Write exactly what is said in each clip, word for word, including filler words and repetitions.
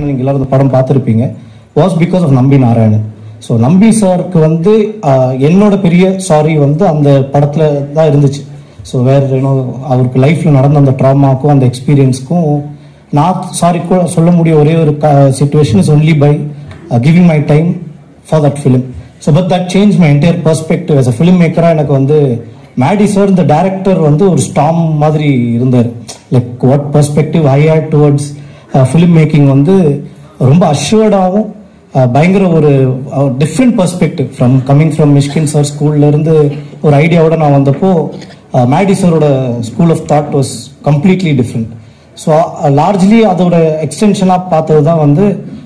நீங்க எல்லாரும் படம் பார்த்துருப்பீங்க வாஸ் பிகாஸ் ஆஃப் நம்பி நாராயணன். ஸோ நம்பி சாருக்கு வந்து என்னோட பெரிய சாரி வந்து அந்த படத்துல தான் இருந்துச்சு. ஸோ வேற இன்னும் அவருக்கு லைஃப்ல நடந்த அந்த ட்ராமாக்கும் அந்த எக்ஸ்பீரியன்ஸ்க்கும் நான் சாரி கூட சொல்ல முடிய ஒரே ஒரு situation is only by giving my time for that film. So but that change my entire perspective as a film மேக்கராக. எனக்கு வந்து மேடி சார் இந்த டைரக்டர் வந்து ஒரு ஸ்டாம் மாதிரி இருந்தார். Like what perspective I had towards film making வந்து ரொம்ப அஷ்யூர்டாகவும் பயங்கர ஒரு different perspective from coming from Mysskin sir ஸ்கூல்ல இருந்து ஒரு ஐடியாவோட நான் வந்தப்போ மேடி சாரோட school of thought was completely different. So largely அதோட எக்ஸ்டென்ஷனாக பார்த்தது தான் வந்து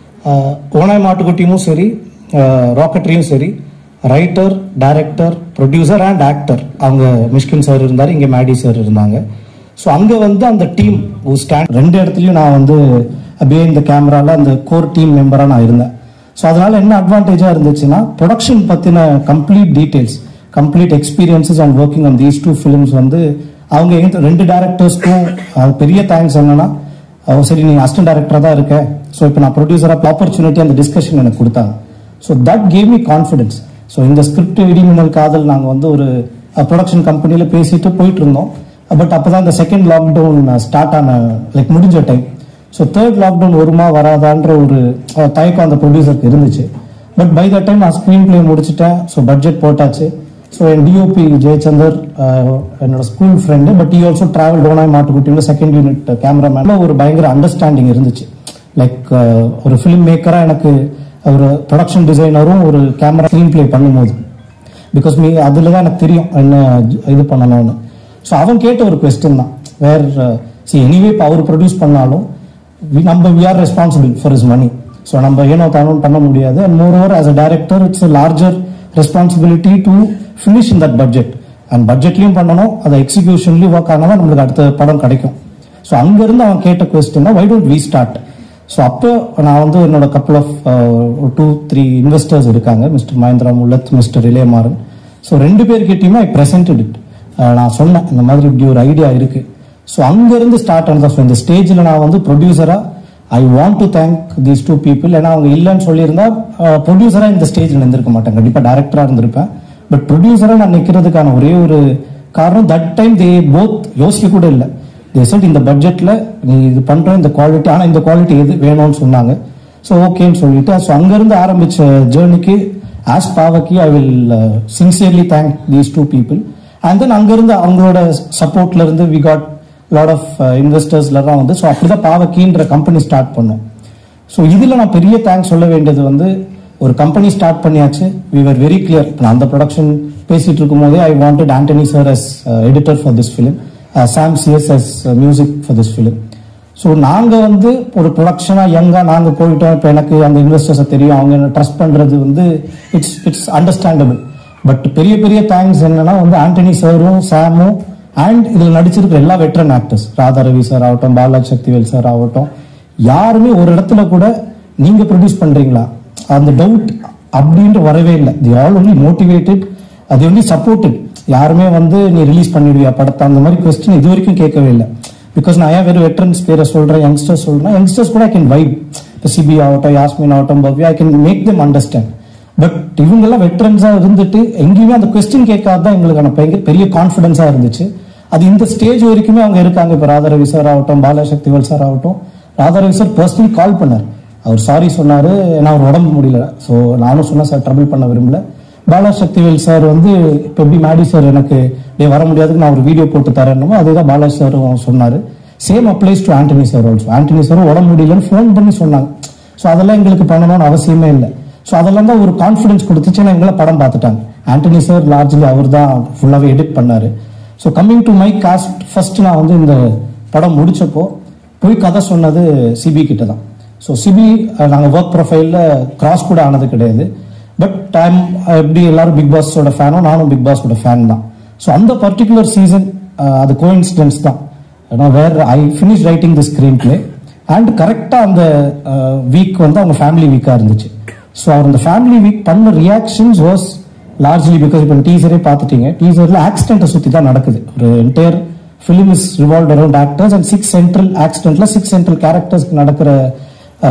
ஓனாய் மாட்டுக்குட்டியும் சரி ராக்கெட்ரியும் சரி writer, director, producer and actor அவங்க மிஷ்கின் சார் இருந்தார், இங்கே மேடி சார் இருந்தாங்க. ஸோ அங்கே வந்து அந்த டீம் ஸ்டாண்ட் ரெண்டு இடத்துலையும் நான் வந்து அப்படியே இந்த கேமராவில் அந்த கோர் டீம் மெம்பராக நான் இருந்தேன். ஸோ அதனால என்ன அட்வான்டேஜாக இருந்துச்சுன்னா ப்ரொடக்ஷன் பற்றின complete details, complete experiences and working on these two films வந்து அவங்க எங்க ரெண்டு டேரக்டர்ஸ்க்கும் பெரிய தேங்க்ஸ். என்னன்னா சரி நீங்க அசிஸ்டன்ட் டைரக்டராக தான் இருக்க, ஸோ இப்போ நான் ப்ரொடியூசராக ஆப்பர்ச்சுனிட்டி அந்த டிஸ்கஷன் எனக்கு கொடுத்தாங்க. So that gave me confidence. So இந்த ஸ்கிரிப்ட் இடிமின்னல் காதல் நாங்கள் வந்து ஒரு ப்ரொடக்ஷன் கம்பெனியில் பேசிட்டு போயிட்டு இருந்தோம். பட் அப்போ தான் இந்த செகண்ட் லாக்டவுன் ஸ்டார்ட் ஆன லைக் முடிஞ்ச டைம். ஸோ தேர்ட் லாக்டவுன் வருமா வராதான்ற ஒரு தயக்கம் அந்த ப்ரொடியூசருக்கு இருந்துச்சு. பட் பை த டைம் நான் ஸ்க்ரீன் பிளே முடிச்சுட்டேன். ஸோ பட்ஜெட் போட்டாச்சு. ஸோ என் டிஓபி ஜெயச்சந்தர் என்னோட school friend, but he also travel டோனாய் மாட்டுக்குட்டியில் செகண்ட் யூனிட் கேமராமேன். ஒரு பயங்கர அண்டர்ஸ்டாண்டிங் இருந்துச்சு. லைக் ஒரு ஃபிலிம் மேக்கராக எனக்கு ஒரு ப்ரொடக்ஷன் டிசைனரும் ஒரு கேமரா ஸ்க்ரீன் பிளே பண்ணும்போது பிகாஸ் மீ அதில் தான் எனக்கு தெரியும் என்ன இது பண்ணணும்னு. ஸோ அவன் கேட்ட ஒரு கொஸ்டின் தான் வேர் சி எனிவே இப்போ அவர் ப்ரொடியூஸ் பண்ணாலும் நம்ம we are responsible for his money. So நம்ம ஏனோ தானும் பண்ண முடியாது. And moreover as a director it's a larger responsibility to finish in that budget. And பட்ஜெட்லையும் பண்ணணும், அதை எக்ஸிக்யூஷன்லையும் ஒர்க் ஆனால் தான் நம்மளுக்கு அடுத்த படம் கிடைக்கும். ஸோ அங்கேருந்து அவன் கேட்ட கொஸ்டின் தான் why don't we start. So அப்போ நான் வந்து என்னோட couple of two three investors இருக்காங்க, Mister Mahendra Mullath, Mister Ilayamaran. So ரெண்டு பேர்கிட்டையுமே ஐ ப்ரெசென்டட் இட். நான் சொன்னேன் இந்த மாதிரி இப்படி ஒரு ஐடியா இருக்கு. ஸோ அங்கேருந்து ஸ்டார்ட் ஆனதா. ஸோ இந்த ஸ்டேஜில் நான் வந்து ப்ரொடியூசராக I want to thank these two people. ஏன்னா அவங்க இல்லைன்னு சொல்லியிருந்தா ப்ரொடியூசராக இந்த ஸ்டேஜில் இருந்திருக்க மாட்டேன், கண்டிப்பாக டேரக்டராக இருந்திருப்பேன். பட் ப்ரொடியூசராக நான் நிற்கிறதுக்கான ஒரே ஒரு காரணம் தட் டைம் தே போத் யோசிக்க கூட இல்லை. தே செட் இந்த பட்ஜெட்டில் நீ இது பண்ணுற இந்த குவாலிட்டி, ஆனால் இந்த குவாலிட்டி எது வேணும்னு சொன்னாங்க. ஸோ ஓகேன்னு சொல்லிட்டு ஸோ அங்கேருந்து ஆரம்பித்த ஜேர்னிக்கு as Paavakki I will sincerely thank these two people. And then அங்கேருந்து அவங்களோட சப்போர்ட்ல இருந்து வி காட் லாட் ஆஃப் இன்வெஸ்டர்ஸ்லாம் வந்து ஸோ அப்படிதான் பாவக்கின்ற கம்பெனி ஸ்டார்ட் பண்ணோம். ஸோ இதில் நான் பெரிய தேங்க்ஸ் சொல்ல வேண்டியது வந்து ஒரு கம்பெனி ஸ்டார்ட் பண்ணியாச்சு. We were very clear. நான் அந்த ப்ரொடக்ஷன் பேசிட்டு இருக்கும் போதே I wanted Antony sir as editor for this film, Sam CS as music for this film. So நாங்கள் வந்து ஒரு ப்ரொடக்ஷனாக யங்காக நாங்கள் போயிட்டோம். இப்போ எனக்கு அந்த இன்வெஸ்டர்ஸை தெரியும், அவங்க என்ன ட்ரஸ்ட் பண்ணுறது வந்து இட்ஸ் இட்ஸ் அண்டர்ஸ்டாண்டபிள். பட் பெரிய பெரிய தேங்க்ஸ் என்னன்னா வந்து ஆண்டனி சாரும் சாமும் அண்ட் இதில் நடிச்சிருக்கிற எல்லா veteran actors, Radha Ravi sir ஆகட்டும், பாலாஜி சக்திவேல் சார் ஆகட்டும், யாருமே ஒரு இடத்துல கூட நீங்க ப்ரொடியூஸ் பண்றீங்களா அந்த டவுட் அப்படின்ட்டு வரவே இல்லை. தி ஆல் ஒன்லி மோட்டிவேட்டட், அது ஒன்லி சப்போர்ட்டட். யாருமே வந்து நீ ரிலீஸ் பண்ணிடுவியா படத்தை அந்த மாதிரி கொஸ்டின் இது வரைக்கும் கேட்கவே இல்லை. பிகாஸ் நான் ஏன் வெறும் வெட்ரன்ஸ் பேரை சொல்றேன், யங்ஸ்டர்ஸ் சொல்றேன், யங்ஸ்டர்ஸ் கூட ஐ கேன் வைப். இப்போ சிபி ஆகட்டும், யாஸ்மின் ஆகட்டும், Bhavya, I can make them understand. But இவங்கெல்லாம் வெட்ரன்ஸா இருந்துட்டு எங்கேயுமே அந்த கொஸ்டின் கேட்காதான் எங்களுக்கான பெரிய கான்ஃபிடன்ஸா இருந்துச்சு. அது இந்த ஸ்டேஜ் வரைக்குமே அவங்க இருக்காங்க. இப்போ ராதா ரவி சார் ஆகட்டும், பாலா சக்திவேல் சார் ஆகட்டும். Radha Ravi sir personally call பண்ணார், அவர் சாரி சொன்னாரு, ஏன்னா அவர் உடம்பு முடியல. ஸோ நானும் சொன்னேன் சார் ட்ரபிள் பண்ண விரும்பல. பாலா சக்திவேல் சார் வந்து இப்போ எப்படி மேடி சார் எனக்கு டே வர முடியாதுக்கு நான் ஒரு வீடியோ போட்டு தரேன்னுமோ அதுதான் பாலா சாரும் சொன்னார். Same applies to Antony sir also. Antony சாரும் உடம்பு முடியலன்னு ஃபோன் பண்ணி சொன்னாங்க. ஸோ அதெல்லாம் எங்களுக்கு பண்ணணும்னு அவசியமே இல்லை. ஸோ அதெல்லாம் தான் ஒரு கான்ஃபிடன்ஸ் கொடுத்துச்சுன்னா எங்களை படம் பார்த்துட்டாங்க. ஆண்டனி சார் லார்ஜ்லி அவர் தான் ஃபுல்லாகவே எடிட் பண்ணாரு. So coming to my cast, first நான் வந்து இந்த படம் முடிச்சப்போ போய் கதை சொன்னது சிபி கிட்ட தான். ஸோ சிபி நாங்கள் ஒர்க் ப்ரொஃபைலில் கிராஸ் கூட ஆனது கிடையாது. பட் டைம் எப்படி எல்லாரும் பிக் பாஸோட ஃபேனோ நானும் பிக் பாஸோட ஃபேன் தான். ஸோ அந்த பர்டிகுலர் சீசன் அது கோஇன்சிடென்ஸ் தான். Where I finish writing the screenplay and கரெக்டாக அந்த வீக் வந்து அவங்க ஃபேமிலி வீக்காக இருந்துச்சு. ஸோ அவர் அந்த ஃபேமிலி வீக் பண்ண ரியாக்ஷன்ஸ் வாஸ் லார்ஜ்லி பிகாஸ் இப்போ டீசரே பார்த்துட்டீங்க. டீசரில் ஆக்சிடென்ட்டை சுற்றி தான் நடக்குது. ஒரு entire film is revolve around actors and six central ஆக்சிடென்ட்ல சிக்ஸ் சென்ட்ரல் கேரக்டர்ஸ்க்கு நடக்கிற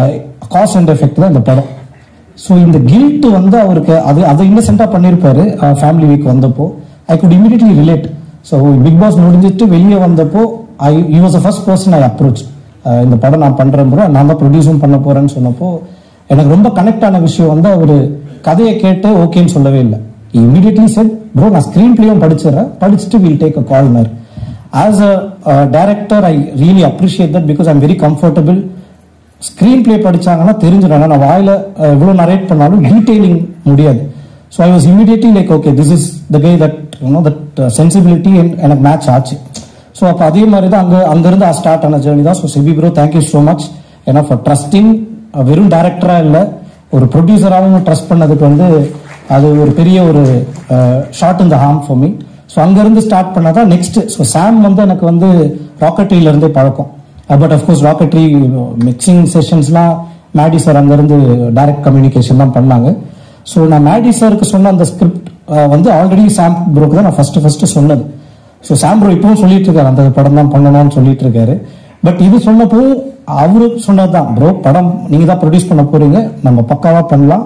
காஸ் அண்ட் எஃபெக்ட் தான் இந்த படம். ஸோ இந்த கில்ட் வந்து அவருக்கு அது அதை இன்னசென்ட்டாக பண்ணியிருப்பாரு ஃபேமிலி வீக் வந்தப்போ. I could immediately relate. So big boss முடிஞ்சிட்டு வெளியே வந்தப்போ I you was the first person I approach. இந்த படம் நான் பண்ணுறேன் ப்ரோ, நான் தான் ப்ரொடியூஸும் பண்ண போறேன்னு சொன்னப்போ எனக்கு ரொம்ப கனெக்ட் ஆன விஷயம் வந்து அவர் கதையை கேட்டு ஓகேன்னு சொல்லவே இல்லை. இமீடியட்லி செட் ப்ரோ நான் ஸ்க்ரீன் பிளேயும் படிச்சிடறேன், படிச்சுட்டு வில் டேக் அ கால்னர். As a director I really appreciate that because I'm very comfortable. Screenplay படிச்சாங்கன்னா தெரிஞ்சிடும், நான் வாயில எவ்வளோ நரேட் பண்ணாலும் டீடைலிங் முடியாது. So I was immediately like okay this is the K that you know that sensibility எனக்கு match ஆச்சு. ஸோ அப்போ அதே மாதிரி தான் அங்கே அங்கேருந்து ஸ்டார்ட் ஆன ஜேர்னி தான். So Sibi bro thank you so much. ஏன்னா ஃபார் ட்ரஸ்டிங் வெறும் டேரக்டராக இல்லை ஒரு ப்ரொடியூசராகவும் ட்ரஸ்ட் பண்ணதுக்கு வந்து அது ஒரு பெரிய ஒரு shot in the arm for me. So அங்கேருந்து ஸ்டார்ட் பண்ணாதான் நெக்ஸ்ட். ஸோ சாம் வந்து எனக்கு வந்து ராக்கெட்ரியிலேருந்தே பழக்கம். பட் அஃப்கோர்ஸ் ராக்கெட்ரி மிக்சிங் செஷன்ஸ்லாம் மேடி சார் அங்கேருந்து டைரக்ட் கம்யூனிகேஷன் தான் பண்ணாங்க. ஸோ நான் மேடி சாருக்கு சொன்ன அந்த ஸ்கிரிப்ட் வந்து ஆல்ரெடி சாம் ப்ரோக்கு தான் நான் ஃபர்ஸ்ட் ஃபர்ஸ்ட் சொன்னது. ஸோ சாம் ப்ரோ இப்பவும் சொல்லிட்டு இருக்காரு அந்த படம் தான் பண்ணணும்னு சொல்லிட்டு இருக்காரு. பட் இது சொன்னப்போ அவரு சொன்னதுதான் ப்ரோ படம் நீங்க தான் ப்ரொடியூஸ் பண்ண போறீங்க, நம்ம பக்காவா பண்ணலாம்,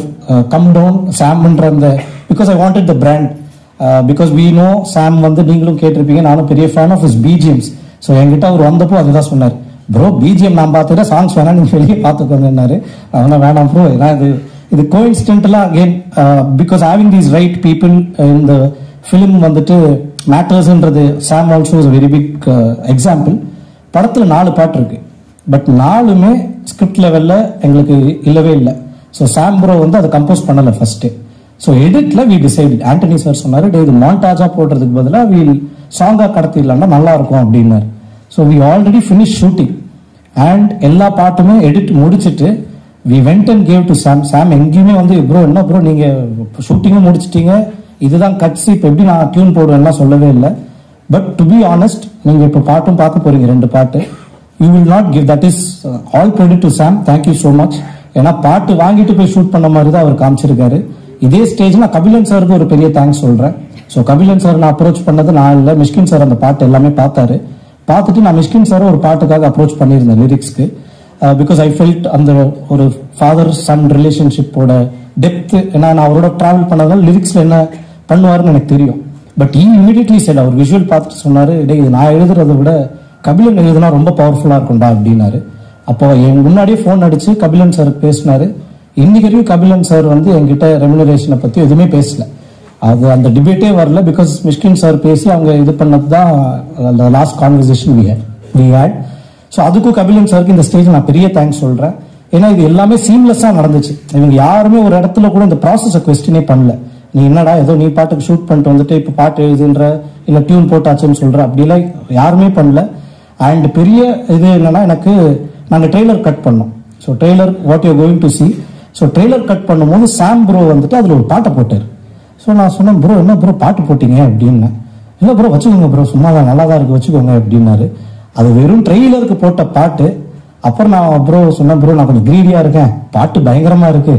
கம் டவுன் சாம்ன்ற அந்த because I wanted the brand. Because we know Sam வந்து நீங்களும் கேட்டிருப்பீங்க, நானும் பெரிய fan of his BGMs. So என்கிட்ட அவர் வந்தப்போ அதுதான் சொன்னார், ப்ரோ பிஜிஎம் நான் பார்த்துட்டேன், சாங்ஸ் வேணா நீங்க வெளியே பார்த்துக்கோங்கன்னாரு. அதெல்லாம் வேணாம் ப்ரோ, ஏன்னா இது இது கோஇன்சிடென்டலா again because having these right people இந்த ஃபிலிம் வந்துட்டு மேட்டர்ஸ்ன்றது Sam also is very big example. படத்துல நாலு பாட்டு இருக்கு, பட் நாலுமே ஸ்கிரிப்ட் லெவல்ல எங்களுக்கு இல்லவே இல்லை. ஸோ சாம் ப்ரோ வந்து அதை கம்போஸ் பண்ணல ஃபர்ஸ்ட். ஸோ எடிட்ல வி டிசைட் ஆண்டனி சார் சொன்னாரு, டே இது மாண்டாஜா போடுறதுக்கு பதிலாக வி சாங்கா கடத்திடலாம்னா நல்லா இருக்கும் அப்படின்னாரு. So we already finish shooting and எல்லா பாட்டுமே எடிட் முடிச்சுட்டு we went and gave to Sam. Sam எங்கேயுமே வந்து ப்ரோ என்ன ப்ரோ நீங்க ஷூட்டிங்கும் முடிச்சிட்டீங்க, இதுதான் கட்சி, இப்போ எப்படி நான் டியூன் போடுவேன்னா சொல்லவே இல்லை. பட் டு பி ஆனஸ்ட் நீங்க இப்போ பாட்டும் பார்க்க போறீங்க ரெண்டு பாட்டு, you will not give that is all credit to Sam. Thank you so much. ஏன்னா பாட்டு வாங்கிட்டு போய் ஷூட் பண்ண மாதிரி தான் அவர் காமிச்சிருக்காரு. இதே ஸ்டேஜ் நான் கபிலன் சாருக்கு ஒரு பெரிய தேங்க்ஸ் சொல்றேன். ஸோ கபிலன் சார் நான் அப்ரோச் பண்ணது நான் இல்லை, மிஷ்கின் சார் அந்த பாட்டு எல்லாமே பார்த்தாரு. பார்த்துட்டு நான் மிஷ்கின் சார் ஒரு பாட்டுக்காக அப்ரோச் பண்ணியிருந்தேன் லிரிக்ஸ்க்கு. பிகாஸ் ஐ ஃபெல்ட் அந்த ஒரு ஃபாதர் சன் ரிலேஷன்ஷிப்போட டெப்த், ஏன்னா நான் அவரோட டிராவல் பண்ணதால் லிரிக்ஸ்ல என்ன பண்ணுவாருன்னு எனக்கு தெரியும். பட் ஈ இமீடியட்லி சார் அவர் விஷுவல் பார்த்துட்டு சொன்னாரு, டே இது நான் எழுதுறதை விட கபிலன் எழுதுனா ரொம்ப பவர்ஃபுல்லா இருக்கும்டா அப்படின்னாரு. அப்போ என் முன்னாடியே ஃபோன் அடிச்சு கபிலன் சார் பேசினாரு. இன்னைக்கு வரையும் கபிலன் சார் வந்து என்கிட்ட ரெமுனரேஷனை பத்தி எதுவுமே பேசல, அது அந்த டிபேட்டே வரல. பிகாஸ் மிஷ்கின் சார் பேசி அவங்க இது பண்ணது தான் last conversation we had we had so அதுக்கும் கபிலன் சாருக்கு இந்த ஸ்டேஜ் நான் பெரிய தேங்க்ஸ் சொல்றேன். ஏன்னா இது எல்லாமே சீம்லெஸ்ஸா நடந்துச்சு. இவங்க யாருமே ஒரு இடத்துல கூட இந்த ப்ராசஸை கொஸ்டினே பண்ணல. நீ என்னடா ஏதோ நீ பாட்டுக்கு ஷூட் பண்ணிட்டு வந்துட்டு இப்போ பாட்டு எழுதுன்ற இல்ல டியூன் போட்டாச்சுன்னு சொல்ற, அப்படிலாம் யாருமே பண்ணல. அண்ட் பெரிய இது என்னன்னா எனக்கு நாங்க ட்ரெய்லர் கட் பண்ணோம். So trailer what you going to see. So trailer cut பண்ணும்போது சாம் ப்ரோ வந்துட்டு அதுல ஒரு பாட்டை போட்டார். ஸோ நான் சொன்னேன், ப்ரோ என்ன ப்ரோ பாட்டு போட்டீங்க அப்படின்னு. இல்லை ப்ரோ வச்சுக்கோங்க ப்ரோ, சும்மா தான் நல்லா தான் இருக்கு வச்சுக்கோங்க அப்படின்னாரு. அது வெறும் ட்ரெய்லருக்கு போட்ட பாட்டு. அப்புறம் நான் ப்ரோ சொன்னேன், ப்ரோ நான் கொஞ்சம் கிரீடியா இருக்கேன், பாட்டு பயங்கரமா இருக்கு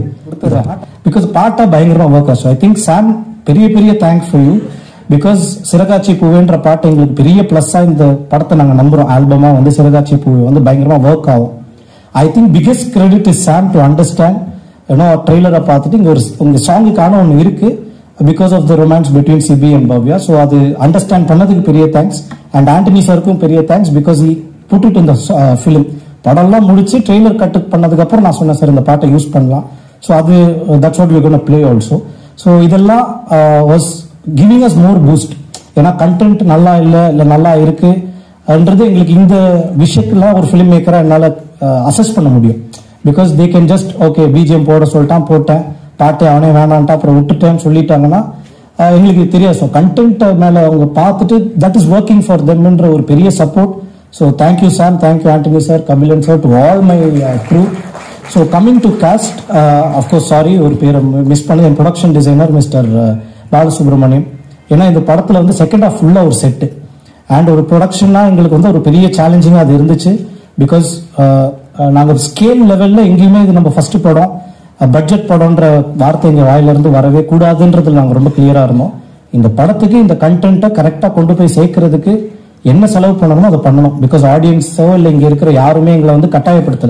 பிகாஸ் பாட்டா பயங்கரமா ஒர்க் ஆச்சு. ஐ திங்க் சாம் பெரிய பெரிய தேங்க்ஸ் ஃபார் யூ. பிகாஸ் சிறகாட்சி பூவேன்ற பாட்டு எங்களுக்கு பெரிய பிளஸ்ஸா இந்த படத்தை நாங்கள் நம்புறோம். ஆல்பமா வந்து சிறகாட்சி பூவே வந்து பயங்கரமா ஒர்க் ஆகும். I think biggest credit is Sam to understand. ஏன்னா ட்ரெய்லரை பார்த்துட்டு இங்க ஒரு உங்க சாங்குக்கான ஒன்று இருக்கு because of the romance between Sibi and Bhavya. So அது அண்டர்ஸ்டாண்ட் பண்ணதுக்கு பெரிய தேங்க்ஸ். அண்ட் ஆண்டனி சாருக்கும் பெரிய thanks because he put it in the film. படம்லாம் முடிச்சு ட்ரெய்லர் கட் பண்ணதுக்கு அப்புறம் நான் சொன்னேன் சார் இந்த பாட்டை யூஸ் பண்ணலாம். ஸோ அது that's what we gonna play also. So இதெல்லாம் was giving us more boost. ஏன்னா கண்டென்ட் நல்லா இல்லை இல்லை நல்லா இருக்குன்றது எங்களுக்கு இந்த விஷயத்துல ஒரு ஃபிலிம் மேக்கரா என்னால் அசஸ் பண்ண முடியும். Because they can just okay BGM போட சொல்லிட்டான், போட்டேன், பாட்டு அவனே வேணான்ட்டா அப்புறம் விட்டுட்டேன்னு சொல்லிட்டாங்கன்னா எங்களுக்கு தெரியாது. ஸோ கண்டென்ட் மேலே அவங்க பார்த்துட்டு தட் இஸ் ஒர்க்கிங் ஃபார் தெம்ன்ற ஒரு பெரிய support. So thank you Sam, thank you Antony sir, Kabilan sir, to all my crew. So coming to cast, of course sorry ஒரு பேரை மிஸ் பண்ணது, என் ப்ரொடக்ஷன் டிசைனர் மிஸ்டர் பாலசுப்ரமணியம். ஏன்னா இந்த படத்தில் வந்து செகண்ட் ஹாஃப் ஃபுல்லாக ஒரு செட்டு அண்ட் ஒரு ப்ரொடக்ஷன்னா எங்களுக்கு வந்து ஒரு பெரிய சேலஞ்சிங்காக அது இருந்துச்சு. பிகாஸ் நாங்கள் ஸ்கேல் லெவலில் எங்கேயுமே இது நம்ம ஃபர்ஸ்ட் படம் பட்ஜெட் படம்ன்ற வார்த்தை எங்கள் வாயிலிருந்து வரவே கூடாதுன்றதுல நாங்கள் ரொம்ப கிளியராக இருந்தோம். இந்த படத்துக்கு இந்த கண்டென்ட்டை கரெக்டாக கொண்டு போய் சேர்க்கறதுக்கு என்ன செலவு பண்ணணுமோ அதை பண்ணணும். பிகாஸ் ஆடியன்ஸோ இல்லை இங்கே இருக்கிற யாருமே எங்களை வந்து கட்டாயப்படுத்தலை,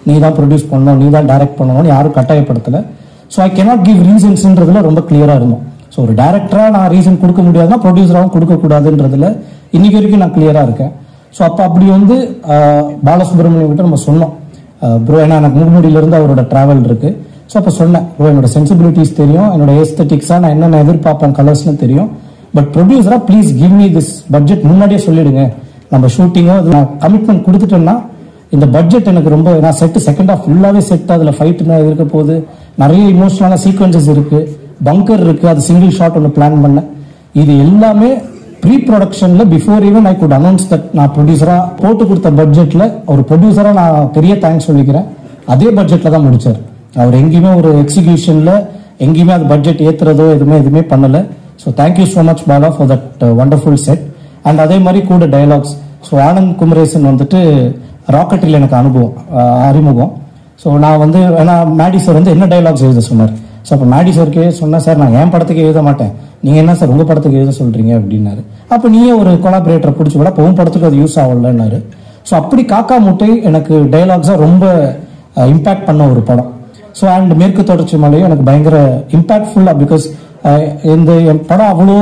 நீ தான் ப்ரொடியூஸ் பண்ணணும், நீ தான் டைரக்ட் பண்ணணும்னு யாரும் கட்டாயப்படுத்தலை. ஸோ ஐ கேனாட் கிவ் ரீசன்ஸ்ன்றதுல ரொம்ப கிளியராக இருந்தோம். ஸோ ஒரு டேரக்டராக நான் ரீசன் கொடுக்க முடியாதுன்னா ப்ரொடியூசராகவும் கொடுக்கக்கூடாதுன்றதுல இன்னைக்கு வரைக்கும் நான் கிளியராக இருக்கேன். ஸோ அப்போ அப்படி வந்து பாலசுப்ரமணியம் கிட்ட நம்ம சொன்னோம், ப்ரோ ஏன்னா எனக்கு முகமூடியிலிருந்து அவரோட ட்ராவல் இருக்கு. ஸோ அப்போ சொன்னேன், ப்ரோ என்னோட சென்சிபிலிட்டிஸ் தெரியும், என்னோட ஏஸ்தட்டிக்ஸாக நான் என்னென்ன எதிர்பார்ப்பேன் கலர்ஸ்னு தெரியும், பட் ப்ரொடியூசரா please give me this budget முன்னாடியே சொல்லிடுங்க. நம்ம ஷூட்டிங்கோ நான் கமிட்மெண்ட் கொடுத்துட்டேன்னா இந்த பட்ஜெட் எனக்கு ரொம்ப, நான் செட்டு செகண்ட் ஆஃப் ஃபுல்லாகவே செட், அதில் ஃபைட் இருக்க போது நிறைய இமோஷனலான சீக்வன்சஸ் இருக்கு, பங்கர் இருக்கு, அது சிங்கிள் ஷாட் ஒன்று பிளான் பண்ணேன். இது எல்லாமே ப்ரீ ப்ரொடக்ஷன்ல before even I could announce that நான் ப்ரொடியூசரா போட்டு கொடுத்த பட்ஜெட்ல ஒரு ப்ரொடியூசரா நான் பெரிய தேங்க்ஸ் சொல்லிக்கிறேன். அதே பட்ஜெட்ல தான் முடிச்சார். அவர் எங்கேயுமே ஒரு எக்ஸிகியூஷன்ல எங்கேயுமே அது பட்ஜெட் ஏத்துறதோ எதுவுமே எதுவுமே பண்ணல. So thank you so much Bala for that wonderful set. And அதே மாதிரி கூட டைலாக்ஸ். ஸோ ஆனந்த் குமரேசன் வந்துட்டு ராக்கெட்டில் எனக்கு அனுபவம் அறிமுகம். ஸோ நான் வந்து ஏன்னா மேடி சார் வந்து என்ன டைலாக்ஸ் எழுத சொன்னார். ஸோ அப்போ மேடி சார்க்கே சொன்னேன், சார் நான் என் படத்துக்கு எழுத மாட்டேன், நீங்கள் என்ன சார் உங்கள் படத்துக்கு எழுத சொல்கிறீங்க அப்படின்னாரு. அப்போ நீயே ஒரு கொலாபரேட்டரை பிடிச்சி விட, அப்போ உன் படத்துக்கு அது யூஸ் ஆகலன்னாரு. ஸோ அப்படி காக்கா முட்டை எனக்கு டைலாக்ஸாக ரொம்ப இம்பேக்ட் பண்ண ஒரு படம். ஸோ அண்ட் மேற்கு தொடர்ச்சி மலையும் எனக்கு பயங்கர இம்பேக்ட்ஃபுல்லாக, பிகாஸ் இந்த என் படம் அவ்வளோ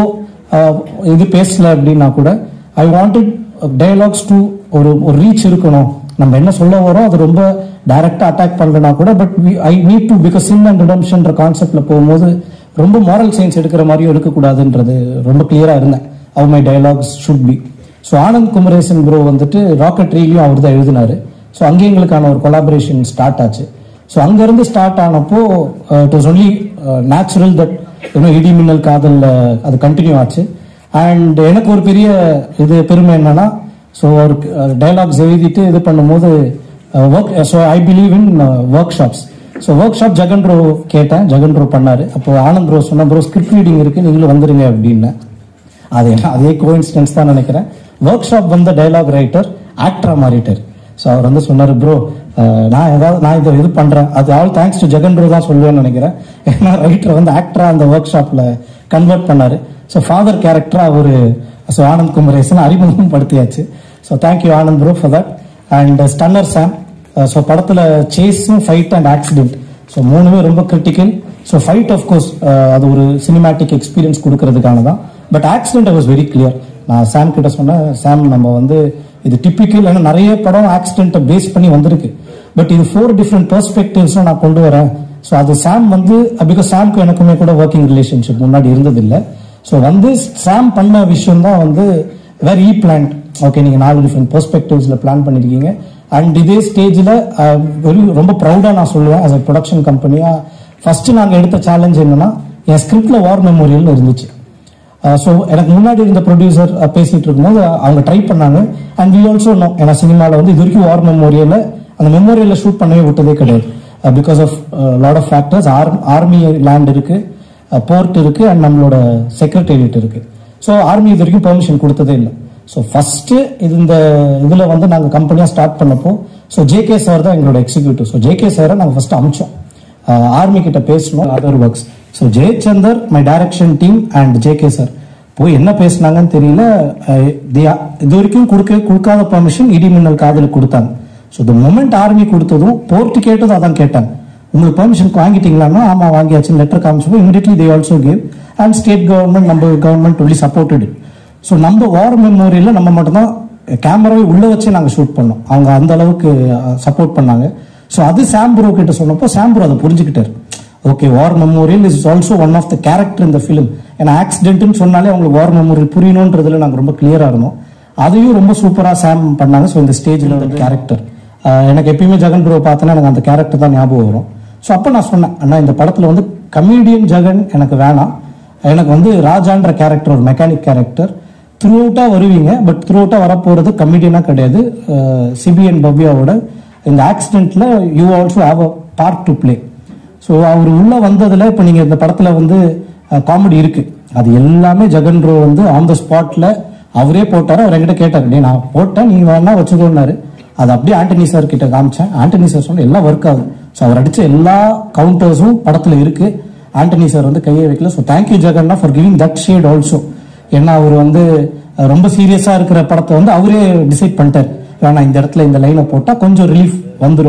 இது பேசல அப்படின்னா கூட ஐ வாண்டட் டைலாக்ஸ் டு ஒரு ஒரு ரீச் இருக்கணும். நம்ம என்ன சொல்ல வரோம் அது ரொம்ப டைரக்டா அட்டாக் பண்ணலனா கூட, but I need to because sin and ரிடம்ஷன்ற கான்செப்ட்ல போகும்போது ரொம்ப மாரல் சயின்ஸ் எடுக்கிற மாதிரியும் இருக்கக்கூடாதுன்றது ரொம்ப கிளியரா இருந்தேன். How my dialogues should be. So Anand Kumaresan bro வந்துட்டு ராக்கெட்ரிலையும் அவர் தான் எழுதினாரு. ஸோ அங்கே எங்களுக்கான ஒரு கொலாபரேஷன் ஸ்டார்ட் ஆச்சு. ஸோ அங்கேருந்து ஸ்டார்ட் ஆனப்போ it was only natural that இன்னும் இடி மின்னல் காதல் அது கண்டினியூ ஆச்சு. அண்ட் எனக்கு ஒரு பெரிய இது பெருமை என்னன்னா, ஸோ ஒரு டைலாக்ஸ் எழுதிட்டு இது பண்ணும்போது work, so I believe in workshops. So workshop Jagan bro கேட்டேன், ஜெகன் ப்ரோ பண்ணாரு. அப்போ ஆனந்த் ப்ரோ சொன்ன, ப்ரோ ஸ்கிரிப்ட் ரீடிங் இருக்கு நீங்களும் வந்துருங்க அப்படின்னு. அது அதே கோஇன்சிடென்ஸ் தான் நினைக்கிறேன். ஒர்க் ஷாப் வந்த டைலாக் ரைட்டர் ஆக்டரா மாறிட்டார். ஸோ அவர் வந்து சொன்னார், ப்ரோ நான் ஏதாவது நான் இதை இது பண்றேன், அது all thanks to Jagan bro தான் சொல்லுவேன்னு நினைக்கிறேன். ஏன்னா ரைட்டர் வந்து ஆக்டரா அந்த ஒர்க் ஷாப்ல கன்வெர்ட் பண்ணாரு. ஸோ ஃபாதர் கேரக்டரா ஒரு ஸோ ஆனந்த் குமரேசன் அறிமுகம் படுத்தியாச்சு. So thank you Anand bro for that. And stunner Sam. So படத்துல சேஸும் ஃபைட் அண்ட் ஆக்சிடென்ட், ஸோ மூணுமே ரொம்ப கிரிட்டிக்கல். ஸோ ஃபைட் ஆஃப்கோர்ஸ் அது ஒரு சினிமேட்டிக் எக்ஸ்பீரியன்ஸ் கொடுக்கறதுக்கான தான். But accident I was very clear. நான் சாம் கிட்ட சொன்னேன், சாம் நம்ம வந்து இது டிப்பிக்கல், ஏன்னா நிறைய படம் ஆக்சிடென்ட்டை பேஸ் பண்ணி வந்திருக்கு, பட் இது ஃபோர் டிஃப்ரெண்ட் பெர்ஸ்பெக்டிவ்ஸ் நான் கொண்டு வரேன். ஸோ அது சாம் வந்து பிகாஸ் சாம்க்கு எனக்குமே கூட ஒர்க்கிங் ரிலேஷன்ஷிப் முன்னாடி இருந்ததில்லை. ஸோ வந்து சாம் பண்ண விஷயம் தான் வந்து வெரி பிளான்ட். ஓகே, நீங்க நாலு டிஃப்ரெண்ட் பெர்ஸ்பெக்டிவ்ஸ்ல பிளான் பண்ணிருக்கீங்க. அண்ட் இதே ஸ்டேஜ்ல வெரி ரொம்ப ப்ரௌடா நான் சொல்லுவேன், ஆஸ் அ ப்ரொடக்ஷன் கம்பெனியா ஃபர்ஸ்ட் நாங்க எடுத்த சேலஞ்ச் என்னன்னா, என் ஸ்கிரிப்ட்ல வார் மெமோரியல் இருந்துச்சு. ஸோ எனக்கு முன்னாடி இருந்த ப்ரொடியூசர் பேசிட்டு இருக்கும்போது அவங்க ட்ரை பண்ணாங்க. அண்ட் வி ஆல்சோ நோ, ஏன்னா சினிமாவில் வந்து இது வரைக்கும் வார் மெமோரியல அந்த மெமோரியல ஷூட் பண்ணவே விட்டதே கிடையாது. Because of lot of factors. Army land இருக்கு, போர்ட் இருக்கு, அண்ட் நம்மளோட செக்ரட்டேரியட் இருக்கு. ஸோ ஆர்மி இது வரைக்கும் பெர்மிஷன் கொடுத்ததே இல்லை. ஸோ ஃபர்ஸ்ட் இது இந்த இதுல வந்து நாங்கள் கம்பெனியா ஸ்டார்ட் பண்ணப்போ, ஸோ ஜேகே சார் தான் எங்களோட எக்ஸிக்யூட்டிவ். ஸோ ஜேகே சாரை நாங்கள் ஃபர்ஸ்ட் அமிச்சோம், ஆர்மி கிட்ட பேசணும் other works. So Jayachandar my direction team and JK sir போய் என்ன பேசினாங்கன்னு தெரியல. இது வரைக்கும் கொடுக்க கொடுக்காத பெர்மிஷன் இடி மின்னல் காதலுக்கு கொடுத்தாங்க. ஸோ த மொமெண்ட் ஆர்மி கொடுத்ததும் போர்ட் கேட்டதும் அதான் கேட்டாங்க, உங்களுக்கு பெர்மிஷன் வாங்கிட்டீங்களான்னா ஆமா வாங்கியாச்சு லெட்டர் காமிச்சப்போ immediately they also give. And state government நம்ம கவர்மெண்ட் ஒன்லி சப்போர்ட்டட். ஸோ நம்ம வார் மெமோரியல்ல நம்ம மட்டும்தான் கேமராவை உள்ள வச்சு நாங்கள் ஷூட் பண்ணோம், அவங்க அந்த அளவுக்கு சப்போர்ட் பண்ணாங்க. ஸோ அது சாம் ப்ரோ கிட்ட சொன்னப்போ சாம் ப்ரோ அதை புரிஞ்சுக்கிட்டாரு. Okay, war memorial is also one of the character இந்த ஃபிலிம். ஏன்னா ஆக்சிடென்ட்னு சொன்னாலே அவங்களுக்கு வார் மெமோரியல் புரியணுன்றதுல நாங்கள் ரொம்ப கிளியரா இருந்தோம். அதையும் ரொம்ப சூப்பரா சாம் பண்ணாங்க. ஸோ இந்த ஸ்டேஜ்ல ஒரு கேரக்டர் எனக்கு எப்பயுமே ஜெகன் ப்ரோ பார்த்தோன்னா எனக்கு அந்த கேரக்டர் தான் ஞாபகம் வரும். ஸோ அப்போ நான் சொன்னேன், அண்ணா இந்த படத்துல வந்து கமீடியன் ஜெகன் எனக்கு வேணாம், எனக்கு வந்து ராஜான்ற கேரக்டர் ஒரு மெக்கானிக் கேரக்டர் த்ரூ அவுட்டா வருவீங்க, பட் த்ரூ அவுட்டா வரப்போறது கமீடியனா கிடையாது. சிபிஎன் பவ்யாவோட இந்த ஆக்சிடென்ட்ல you also have a part to play. So அவர் உள்ள வந்ததுல இப்போ நீங்க இந்த படத்துல வந்து காமெடி இருக்கு, அது எல்லாமே ஜெகன் ப்ரோ வந்து ஆன் த ஸ்பாட்ல அவரே போட்டாரு. அவர் என்கிட்ட கேட்டாரு, நீ நான் போட்டேன் நீங்க வேணா வச்சுக்கோன்னாரு. அது அப்படியே ஆண்டனி சார் கிட்ட காமிச்சேன். ஆண்டனி சார் சொன்ன எல்லாம் ஒர்க் ஆகுது. ஸோ அவர் அடிச்ச எல்லா கவுண்டர்ஸும் படத்துல இருக்கு. ஆண்டனி சார் வந்து கையை வைக்கல. ஸோ தேங்க்யூ ஜெகன்னா for giving that shade also. ஏன்னா அவர் வந்து ரொம்ப சீரியஸா இருக்கிற படத்தை வந்து அவரே டிசைட் பண்ணிட்டார், வேணா இந்த இடத்துல இந்த லைனை போட்டா கொஞ்சம் ரிலீஃப் வந்துடும்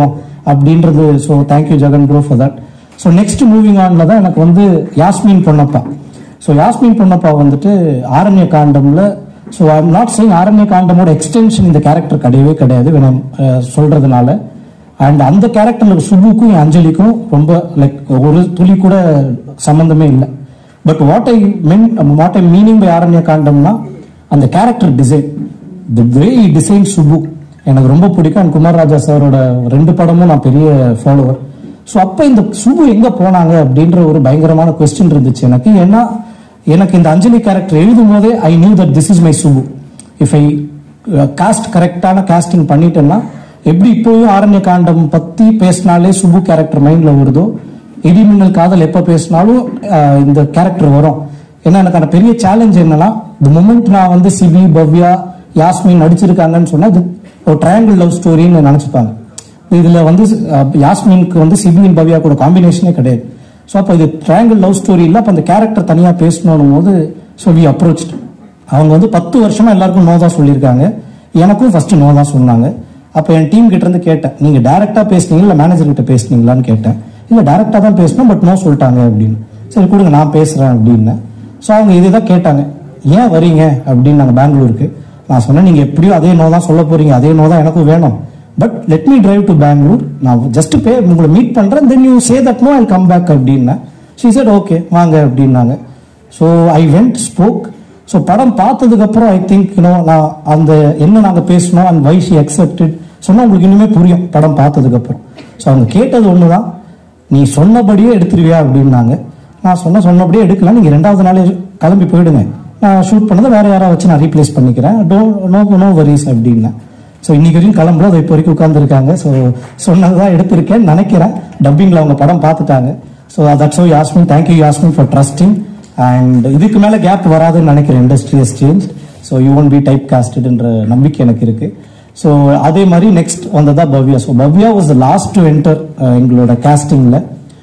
அப்படின்றது. So thank you Jagan bro for that. So next moving ஆன்ல தான் எனக்கு வந்து யாஸ்மின் பொன்னப்பா. ஸோ யாஸ்மின் பொன்னப்பா வந்துட்டு ஆரண்ய காண்டம்ல, so I am not saying ஆரண்ய காண்டமோட எக்ஸ்டென்ஷன் இந்த கேரக்டர் கிடையவே கிடையாது வேணும் சொல்றதுனால. அண்ட் அந்த கேரக்டர்ல சுபுக்கும் அஞ்சலிக்கும் ரொம்ப லைக் ஒரு துளி கூட சம்பந்தமே இல்லை. But what I mean what I meaning by ஆரண்ய காண்டம்னா அந்த character design, the way he design Subbu எனக்கு ரொம்ப பிடிக்கும். அண்ட் குமார் ராஜா சாரோட ரெண்டு படமும் நான் பெரிய ஃபாலோவர். ஸோ அப்போ இந்த சுபு எங்க போனாங்க அப்படின்ற ஒரு பயங்கரமான கொஸ்டின் இருந்துச்சு எனக்கு. ஏன்னா எனக்கு இந்த அஞ்சலி கேரக்டர் எழுதும் போதே I knew that this is my Subbu. If I cast கரெக்டான காஸ்டிங் பண்ணிட்டேன்னா எப்படி இப்போயும் ஆரண்ய காண்டம் பத்தி பேசினாலே சுபு கேரக்டர் மைண்ட்ல வருதோ, இடிமின்னல் காதல் எப்ப பேசினாலும் இந்த கேரக்டர் வரும். ஏன்னா எனக்கான பெரிய சேலஞ்ச் என்னன்னா, தி மொமெண்ட் நான் வந்து சிபி பவ்யா யாஸ்மின் நடிச்சிருக்காங்கன்னு சொன்னா இது ஒரு ட்ரையாங்கிள் லவ் ஸ்டோரின்னு நினைச்சுப்பாங்க. இதுல வந்து யாஸ்மினுக்கு வந்து சிபின் பவ்யா கூட காம்பினேஷனே கிடையாது. ஸோ அப்போ இது ட்ரையாங்கிள் லவ் ஸ்டோரி இல்லை. அப்போ அந்த கேரக்டர் தனியாக பேசணும் போது ஸோ வி அப்ரோச். அவங்க வந்து பத்து வருஷமா எல்லாருக்கும் நோ தான் சொல்லியிருக்காங்க, எனக்கும் ஃபர்ஸ்ட் நோ தான் சொன்னாங்க. அப்போ என் டீம் கிட்ட இருந்து கேட்டேன், நீங்க டைரக்டா பேசுனீங்களா இல்லை மேனேஜர் கிட்ட பேசுனீங்களான்னு கேட்டேன். இல்லை டைரக்டா தான் பேசணும், பட் நோ சொல்லிட்டாங்க அப்படின்னு. சரி கொடுங்க நான் பேசுறேன் அப்படின்னு. ஸோ அவங்க இதுதான் கேட்டாங்க, ஏன் வரீங்க அப்படின்னு. நாங்கள் பெங்களூருக்கு நான் சொன்னேன், நீங்க எப்படியோ அதே நோ தான் சொல்ல போறீங்க, அதே நோ தான் எனக்கும் வேணும். But let me drive to Bangalore, நான் ஜஸ்ட் பே உங்களை மீட் பண்றேன், then you say that no I come back அப்படின்னா. ஷீ செட் ஓகே வாங்க அப்படின்னாங்க. So I went spoke. ஸோ படம் பார்த்ததுக்கு அப்புறம் ஐ திங்க் யூனோ நான் அந்த என்ன நாங்க பேசணும் அண்ட் வை ஷி அக்செப்டட் சொன்னா உங்களுக்கு இன்னுமே புரியும் படம் பார்த்ததுக்கு அப்புறம். ஸோ அவங்க கேட்டது ஒண்ணுதான், நீ சொன்னபடியே எடுத்துருவியா அப்படின்னாங்க. நான் சொன்ன சொன்னபடியே எடுக்கலாம், நீங்க ரெண்டாவது நாளே கிளம்பி போயிடுங்க, நான் ஷூட் பண்ணதை வேற யாராவது வச்சு நான் ரீப்ளேஸ் பண்ணிக்கிறேன், நோ நோ வரிஸ் அப்படின்னா. ஸோ இன்னைக்கு வரைக்கும் கிளம்புறது அது இப்போ வரைக்கும் உட்காந்துருக்காங்க. ஸோ சொன்னதுதான் எடுத்திருக்கேன்னு நினைக்கிறேன். டப்பிங்ல அவங்க படம் பார்த்துட்டாங்க. So that's how Yasmin, thank you Yasmin for trusting. And இதுக்கு மேல கேப் வராதுன்னு நினைக்கிறேன், industry has change. So you won't be டைப் காஸ்டட்ன்ற நம்பிக்கை எனக்கு இருக்கு. ஸோ அதே மாதிரி நெக்ஸ்ட் வந்ததா Bhavya. So Bhavya was the last to enter எங்களோட காஸ்டிங்ல.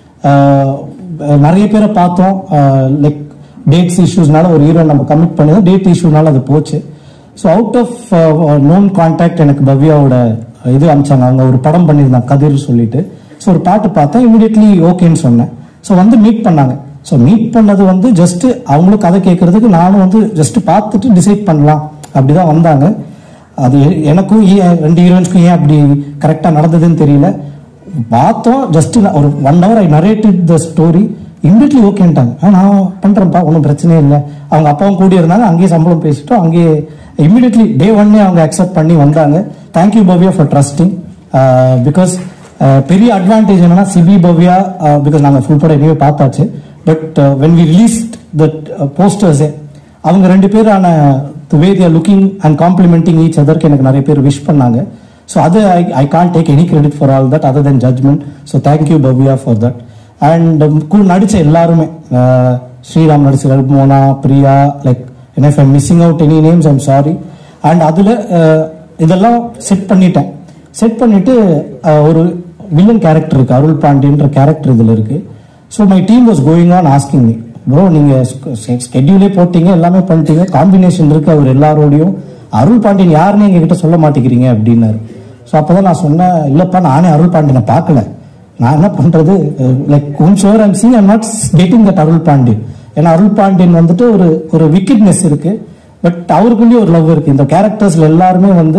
நிறைய பேரை பார்த்தோம், லைக் டேட்ஸ் இஷ்யூஸ்னால ஒரு ஹீரோ நம்ம கமிட் பண்ணது, டேட் இஷ்யூனால அது போச்சு. So out of known contact எனக்கு பவ்யாவோட இது அனுப்பிச்சாங்க. அவங்க ஒரு படம் பண்ணியிருந்தாங்க கதிர் சொல்லிட்டு. ஸோ ஒரு பாட்டு பார்த்தேன், இமீடியட்லி ஓகேன்னு சொன்னேன். ஸோ வந்து மீட் பண்ணாங்க. ஸோ மீட் பண்ணது வந்து ஜஸ்ட் அவங்களும் கதை கேட்கறதுக்கு, நானும் வந்து ஜஸ்ட் பார்த்துட்டு டிசைட் பண்ணலாம் அப்படிதான் வந்தாங்க. அது எனக்கும் ரெண்டு ஹீரோயின்ஸ்க்கும் ஏன் அப்படி கரெக்டா நடந்ததுன்னு தெரியல. பார்த்தோம் ஜஸ்ட் ஒரு one hour I narrated the story, immediately ஓகேன்ட்டாங்க. நான் பண்றேன்ப்பா ஒன்றும் பிரச்சனையே இல்லை. அவங்க அப்பாவும் கூடி இருந்தாங்க, அங்கேயே சம்பளம் பேசிட்டோம், அங்கேயே இமீடியட்லி டே ஒன்னே அவங்க அக்செப்ட் பண்ணி வந்தாங்க. Thank you Bhavya for trusting. Because பெரிய அட்வான்டேஜ் என்னன்னா சிபி பவ்யா, பிகாஸ் நாங்கள் ஃபுல் படம் எங்கேயோ பார்த்தாச்சு. But when we released that போஸ்டர்ஸே அவங்க ரெண்டு பேரான the way they are looking and complimenting each அதருக்கு எனக்கு நிறைய பேர் விஷ் பண்ணாங்க. ஸோ அது I I can't take any credit for all that other than judgment. So thank you Bhavya for that. And கூட நடிச்ச எல்லாருமே, ஸ்ரீராம் நடிச்சிருக்காரு, Mona, Priya, like and if I'm missing out any names I'm sorry. and அதுல இதெல்லாம் செட் பண்ணிட்டேன். Set பண்ணிட்டு ஒரு வில்லன் கேரக்டர் இருக்கு, அருள் பாண்டியன்ற கேரக்டர் இதுல இருக்கு. So my team was going on asking me, bro நீங்க ஸ்கெட்யூலே போட்டீங்க, எல்லாமே பண்ணிட்டீங்க, காம்பினேஷன் இருக்கு அவர் எல்லாரோடையும், அருள் பாண்டியன் யாருன்னு எங்ககிட்ட சொல்ல மாட்டேங்கிறீங்க அப்படின்னாரு. ஸோ அப்பதான் நான் சொன்னேன், இல்லப்பா நானே அருள் பாண்டியனை பார்க்கல, நான் என்ன பண்றது, like once I'm seeing I'm not getting that Arul Pandian. ஏன்னா அருள் பாண்டியன் வந்துட்டு ஒரு ஒரு விக்கெட்னஸ் இருக்கு, பட் அவருக்குள்ளேயே ஒரு லவ் இருக்கு. இந்த கேரக்டர்ஸ்ல எல்லாருமே வந்து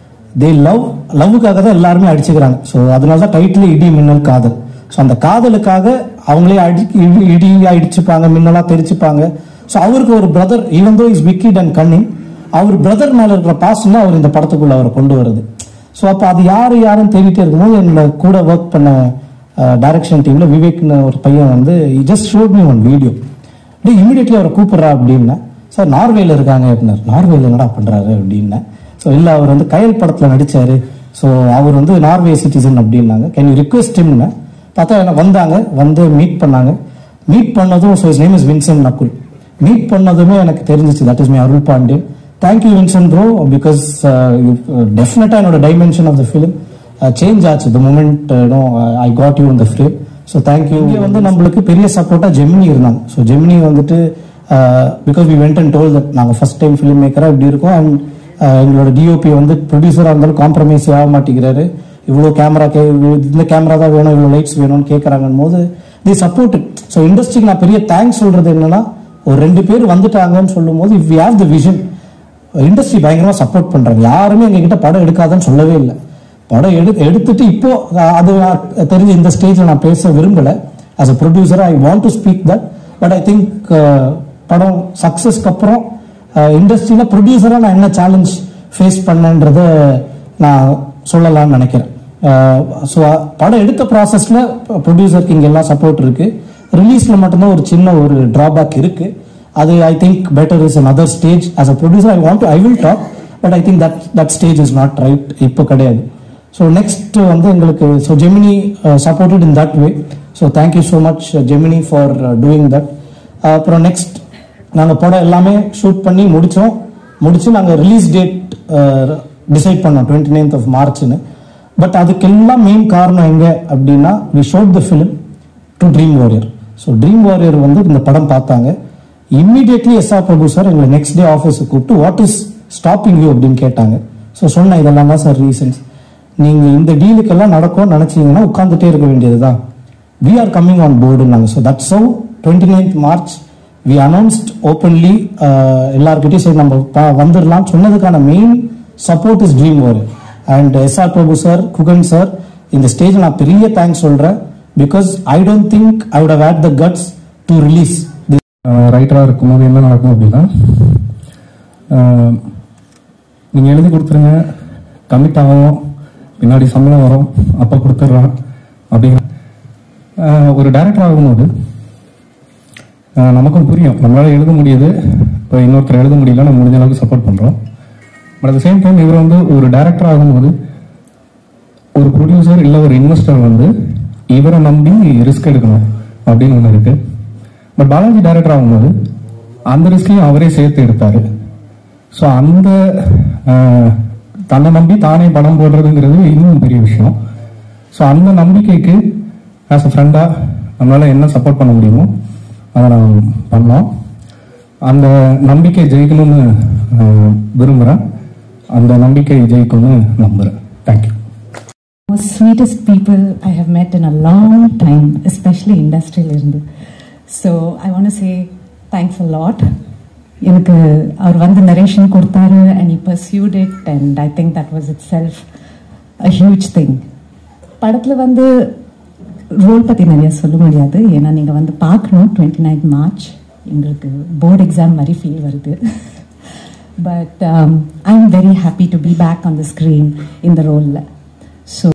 தே லவ், லவ்வுக்காக தான் எல்லாருமே அடிச்சுக்கிறாங்க. ஸோ அதனால தான் டைட்டில் இடி மின்னல் காதல். ஸோ அந்த காதலுக்காக அவங்களே அடி இடியா இடிச்சுப்பாங்க, மின்னலா தெரிச்சுப்பாங்க. ஸோ அவருக்கு ஒரு brother, even though is wicked and cunning, அவர் பிரதர் மேல இருக்கிற பாசம் தான் அவர் இந்த படத்துக்குள்ள அவரை கொண்டு வருது. ஸோ அப்போ அது யாரு யாருன்னு தேடிட்டே இருக்கும்போது என்னோட கூட ஒர்க் பண்ண டைரக்ஷன் டீம்ல விவேக்னு ஒரு பையன் வந்து just shot me one video, டே இமீடியட்லி அவரை கூப்பிடுறா அப்படின்னா. சார் நார்வேல இருக்காங்க அப்படின்னாரு. நார்வேல என்னடா பண்றாரு அப்படின்னா. ஸோ இல்லை அவர் வந்து கயல் படத்துல நடிச்சாரு, ஸோ அவர் வந்து நார்வே சிட்டிசன் அப்படின்னாங்க. கேன் யூ ரிக்வெஸ்ட் ஹிம்னு பார்த்தா வந்தாங்க, வந்து மீட் பண்ணாங்க. மீட் பண்ணதும் so his name is Vincent Nakul. Meet பண்ணதுமே எனக்கு தெரிஞ்சிச்சு that is my Arul Pandian. Thank you Vincent bro, because டெஃபினட்டா என்னோட dimension of the film change ஆச்சு the moment I got you in the film. So thank you. இங்கே வந்து நம்மளுக்கு பெரிய சப்போர்ட்டா ஜெமினி இருந்தாங்க. ஸோ ஜெமினி வந்துட்டு because we went and told that நாங்கள் ஃபர்ஸ்ட் டைம் ஃபிலிம் மேக்கராக இப்படி இருக்கோம், அண்ட் எங்களோட டிஓபி வந்து ப்ரொடியூசராக இருந்தாலும் காம்ப்ரமைஸ் ஆக மாட்டேங்கிறாரு, இவ்வளோ கேமரா கே இந்த கேமரா தான் வேணும், இவ்வளோ லைட்ஸ் வேணும்னு கேட்குறாங்கன்னு போது தி சப்போர்ட். ஸோ இண்டஸ்ட்ரிக்கு நான் பெரிய தேங்க்ஸ் சொல்கிறது என்னன்னா, ஒரு ரெண்டு பேர் வந்துட்டாங்கன்னு சொல்லும் போது if we have the vision, industry பயங்கரமாக சப்போர்ட் பண்ணுறாங்க. யாருமே எங்ககிட்ட படம் எடுக்காதன்னு சொல்லவே இல்லை. படம் எடு எடுத்துட்டு இப்போ அது தெரிஞ்ச இந்த ஸ்டேஜில் நான் பேச விரும்பலை. As a producer I want to speak that. But I think படம் சக்ஸஸ்க்கு அப்புறம் இண்டஸ்ட்ரியில் ப்ரொடியூசராக நான் என்ன சேலஞ்ச் ஃபேஸ் பண்ணேன்றதை நான் சொல்லலாம்னு நினைக்கிறேன். ஸோ படம் எடுத்த ப்ராசஸில் ப்ரொடியூசருக்கு இங்கே எல்லாம் சப்போர்ட் இருக்குது. ரிலீஸில் மட்டும்தான் ஒரு சின்ன ஒரு ட்ராபேக் இருக்குது. அது I think better is an other stage. As a producer I want to I will talk, but I think that that stage is not right, இப்போ கிடையாது. ஸோ நெக்ஸ்ட் வந்து எங்களுக்கு so Gemini supported in that way. So thank you so much Gemini for doing that. அப்புறம் next நாங்கள் படம் எல்லாமே shoot பண்ணி முடித்தோம். முடிச்சு நாங்கள் ரிலீஸ் டேட் டிசைட் பண்ணோம் டுவெண்ட்டி நைன்த் ஆஃப் மார்ச்னு. பட் அதுக்கெல்லாம் மெயின் காரணம் எங்கே அப்படின்னா, we shot the film to Dream Warrior. So Dream Warrior வந்து இந்த படம் பார்த்தாங்க. Immediately S R Prabhu sir எங்களை நெக்ஸ்ட் டே ஆஃபீஸுக்கு கூப்பிட்டு வாட் இஸ் ஸ்டாப்பிங் யூ அப்படின்னு கேட்டாங்க. ஸோ சொன்னேன் இதெல்லாம் தான் சார் ரீசன்ஸ். நீங்கள் இந்த டீலுக்கெல்லாம் நடக்கும்னு நினச்சிங்கன்னா உட்காந்துட்டே இருக்க வேண்டியது தான். வி ஆர் கம்மிங் ஆன் போர்டுன்னாங்க. So that's how twenty ninth March we announced openly. எல்லாருக்கிட்டையும் சரி நம்ம வந்துடலாம் சொன்னதுக்கான main support is Dream Warrior. And S R Prabhu sir, Guhan sir, இந்த ஸ்டேஜ் நான் பெரிய தேங்க்ஸ் சொல்கிறேன். Because I don't think I would have had the guts to release. ரைட்டராக இருக்கும்போது என்ன நடக்கும் அப்படின்னா, நீங்கள் எழுதி கொடுத்துருங்க, கமிட் ஆகும், பின்னாடி சம்பளம் வரும், அப்போ கொடுத்துட்றான் அப்படிங்கிற ஒரு டைரக்டர் ஆகும்போது நமக்கும் புரியும் நம்மளால் எழுத முடியுது, இப்போ இன்னொருத்தர் எழுத முடியல, நம்ம முடிஞ்ச அளவுக்கு சப்போர்ட் பண்ணுறோம். But at the same time இவர் வந்து ஒரு டைரக்டர் ஆகும்போது ஒரு ப்ரொடியூசர் இல்லை ஒரு இன்வெஸ்டர் வந்து இவரை நம்பி ரிஸ்க் எடுக்கணும் அப்படின்னு ஒன்று இருக்கு. பட் பாலாஜி டைரக்டர் ஆகும்போது அந்த ரிஸ்கையும் அவரே சேர்த்து எடுத்தாரு. ஸோ அந்த தன்னை நம்பி தானே படம் போடுறதுங்கிறது இன்னும் பெரிய விஷயம். ஸோ அந்த நம்பிக்கைக்கு ஆஸ் அ ஃப்ரெண்டாக நம்மளால் என்ன சப்போர்ட் பண்ண முடியுமோ அதை நான் பண்ணோம். அந்த நம்பிக்கை ஜெயிக்கணும்னு விரும்புகிறேன். அந்த நம்பிக்கை ஜெயிக்கும்னு நம்புகிறேன். Thank you. Sweetest people I have met in a long time, especially industrial irundu. So I want to say thanks a lot. எனக்கு அவர் வந்து நரேஷன் கொடுத்தாரு and he pursued it, and I think that was itself a huge thing. படத்தில் வந்து role பற்றி நிறைய சொல்ல முடியாது, ஏன்னா நீங்கள் வந்து பார்க்கணும். டுவெண்ட்டி நைன்த் மார்ச் எங்களுக்கு போர்டு எக்ஸாம் மாதிரி ஃபீல் வருது. But I am very happy to be back on the screen இந்த ரோலில். ஸோ